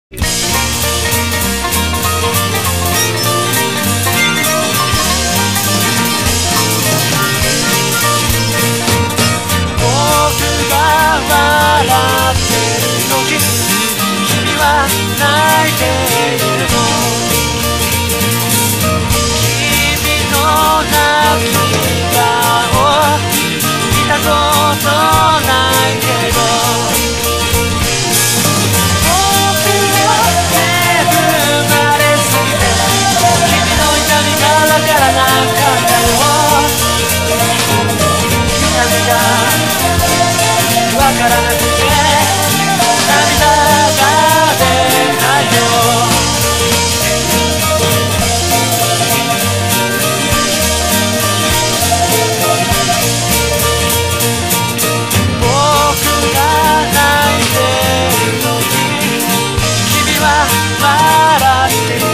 僕が笑ってる時、君は泣いているの。君の泣き顔見たことないけど、僕の恵まれすぎて君の痛みがわからなかったよ。痛みがわからなくて涙が出ないよ。僕が泣いてる時、君は笑ってる。